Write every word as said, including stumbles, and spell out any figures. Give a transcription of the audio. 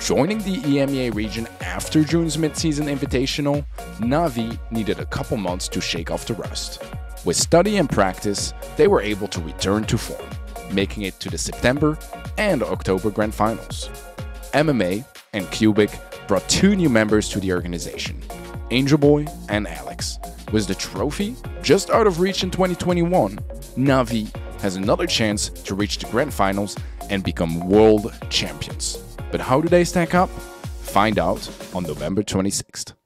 Joining the E M E A region after June's mid-season invitational, Navi needed a couple months to shake off the rust. With study and practice, they were able to return to form, making it to the September and October Grand Finals. M M A and Cubic brought two new members to the organization, Angel Boy and Alex. With the trophy just out of reach in twenty twenty-one, Navi has another chance to reach the Grand Finals and become world champions. But how do they stack up? Find out on November twenty-sixth.